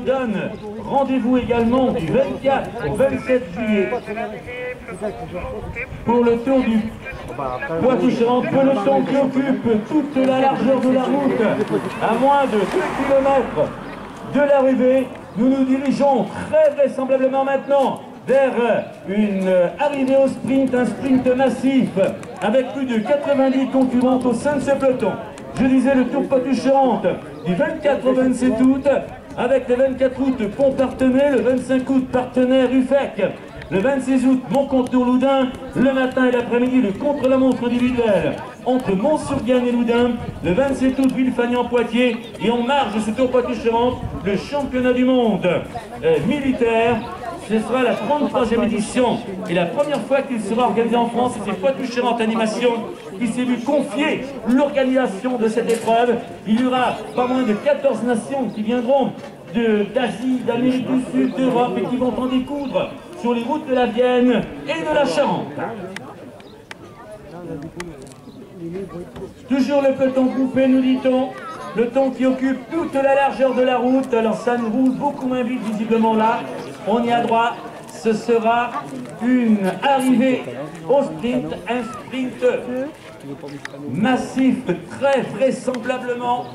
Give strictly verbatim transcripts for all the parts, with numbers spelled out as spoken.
donne rendez-vous également du vingt-quatre au vingt-sept juillet pour le tour du Poitou-Charentes, peloton qui occupe toute la largeur de la route, à moins de deux kilomètres de l'arrivée. Nous nous dirigeons très vraisemblablement maintenant vers une arrivée au sprint, un sprint massif avec plus de quatre-vingt-dix concurrents au sein de ce peloton. Je disais le Tour Poitou-Charentes du vingt-quatre au vingt-sept août, avec le vingt-quatre août Pont-Partenay, le vingt-cinq août Partenaire Ruffec, le vingt-six août Mont-Contour-Loudun, le matin et l'après-midi le contre-la-montre individuel entre Mont-sur-Gaine et Loudun, le vingt-sept août Villefagnan-Poitiers, et en marge de ce Tour Poitou-Charentes, le championnat du monde euh, militaire. Ce sera la trente-troisième édition et la première fois qu'il sera organisé en France. C'est Poitou-Charentes Animation qui s'est vu confier l'organisation de cette épreuve. Il y aura pas moins de quatorze nations qui viendront d'Asie, d'Amérique du Sud, d'Europe et qui vont en découdre sur les routes de la Vienne et de la Charente. Toujours le peloton groupé, nous dit-on. Le peloton qui occupe toute la largeur de la route. Alors ça nous roule beaucoup moins vite visiblement là. On y a droit. Ce sera une arrivée au sprint, un sprint massif, très vraisemblablement.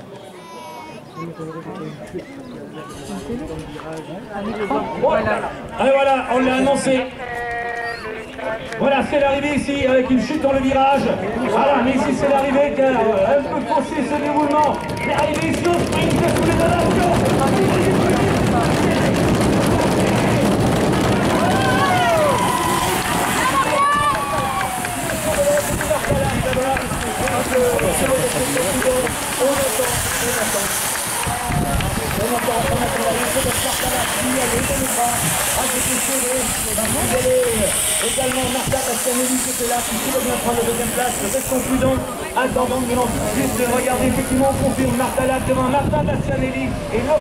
Voilà, et voilà, on l'a annoncé. Voilà, c'est l'arrivée ici, avec une chute dans le virage. Voilà, mais ici c'est l'arrivée, car euh, un peu faussé ce déroulement. L'arrivée ici au sprint, sous les donations. Également Martha Bastianelli qui était là, qui pouvait bien prendre la deuxième place. Restons prudents, attendant de juste regarder, effectivement on confirme Martha là devant Martha Bastianelli et